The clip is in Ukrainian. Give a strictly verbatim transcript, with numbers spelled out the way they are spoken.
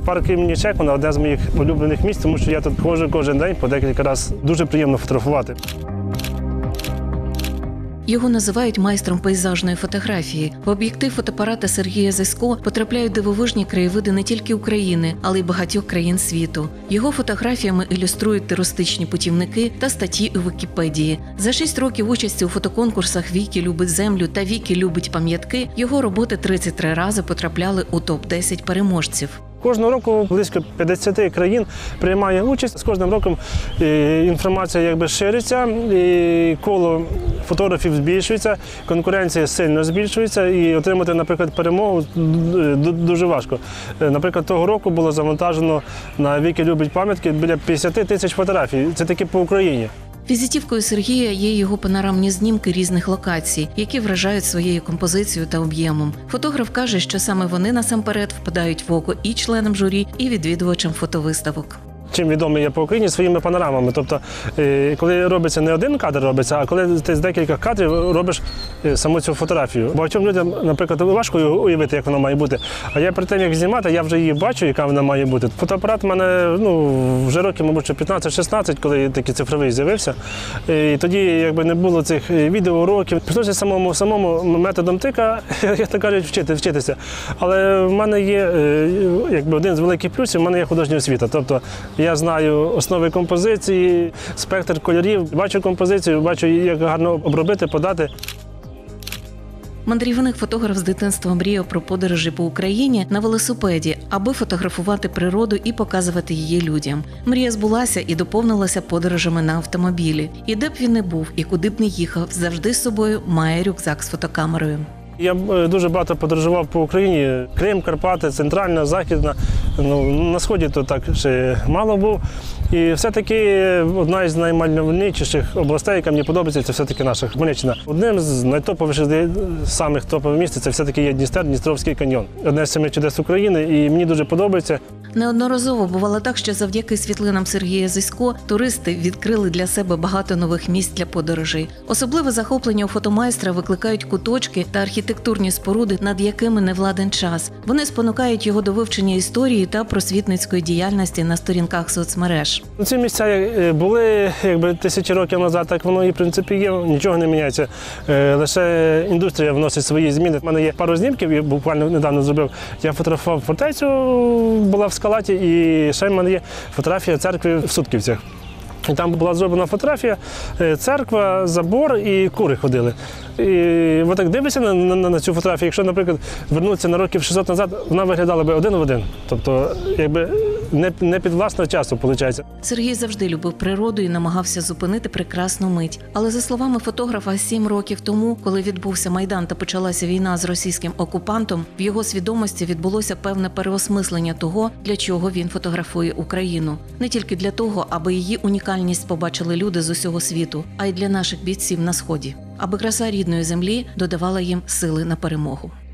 Парк імені Чехмана – одне з моїх улюблених місць, тому що я тут ходжу кожен день по декілька разів. Дуже приємно фотографувати. Його називають майстром пейзажної фотографії. В об'єктив фотоапарата Сергія Зесько потрапляють дивовижні краєвиди не тільки України, але й багатьох країн світу. Його фотографіями ілюструють туристичні путівники та статті у Вікіпедії. За шість років участі у фотоконкурсах «Вікі любить землю» та «Вікі любить пам'ятки» його роботи тридцять три рази потрапляли у топ десять переможців. Кожного року близько п'ятдесят країн приймає участь. З кожним роком інформація якби шириться, і коло фотографів збільшується, конкуренція сильно збільшується, і отримати, наприклад, перемогу дуже важко. Наприклад, того року було завантажено на «Вікі любить пам'ятки» біля п'ятдесят тисяч фотографій. Це таки по Україні. Візитівкою Сергія є його панорамні знімки різних локацій, які вражають своєю композицією та об'ємом. Фотограф каже, що саме вони насамперед впадають в око і членам журі, і відвідувачам фотовиставок. Чим відомий я по Україні? Своїми панорамами. Тобто, коли робиться не один кадр робиться, а коли ти з декілька кадрів робиш саму цю фотографію. Багатьом людям, наприклад, важко уявити, як вона має бути. А я перед тим, як знімати, я вже її бачу, яка вона має бути. Фотоапарат у мене ну, вже років, мабуть, п'ятнадцять-шістнадцять, коли такий цифровий з'явився. І тоді якби не було цих відеоуроків. Прийшлося самому, самому методом тика, як то кажуть, вчити, вчитися. Але в мене є якби, один з великих плюсів, в мене є художня освіта. Тобто, я знаю основи композиції, спектр кольорів, бачу композицію, бачу, як гарно обробити, подати. Мандрівник фотограф з дитинства мріяв про подорожі по Україні на велосипеді, аби фотографувати природу і показувати її людям. Мрія збулася і доповнилася подорожами на автомобілі. І де б він не був, і куди б не їхав, завжди з собою має рюкзак з фотокамерою. Я дуже багато подорожував по Україні. Крим, Карпати, Центральна, Західна. Ну, на Сході то так ще мало був. І все-таки одна із наймальовничіших областей, яка мені подобається, це все-таки наша Хмельниччина. Одним з найтоповіших, самих топових місць, це все-таки є Дністер, Дністровський каньйон. Одне з семи чудес України, і мені дуже подобається. Неодноразово бувало так, що завдяки світлинам Сергія Зесько туристи відкрили для себе багато нових місць для подорожей. Особливе захоплення у фотомайстра викликають куточки та архітектурні споруди, над якими не владен час. Вони спонукають його до вивчення історії та просвітницької діяльності на сторінках соцмереж. Ці місця були якби тисячі років назад, так воно і в принципі є, нічого не міняється. Лише індустрія вносить свої зміни. У мене є пару знімків, я буквально недавно зробив. Я фотографував фортецю, була в Скалаті, і ще в мене є фотографія церкви в Сутківцях. І там була зроблена фотографія, церква, забор і кури ходили. І отак дивишся на, на, на цю фотографію, якщо, наприклад, вернутися на років шістсот назад, вона виглядала би один в один. Тобто, якби не, не під власного часу, виходить. Сергій завжди любив природу і намагався зупинити прекрасну мить. Але, за словами фотографа, сім років тому, коли відбувся Майдан та почалася війна з російським окупантом, в його свідомості відбулося певне переосмислення того, для чого він фотографує Україну. Не тільки для того, аби її унікальність побачили люди з усього світу, а й для наших бійців на Сході. Аби краса рідної землі додавала їм сили на перемогу.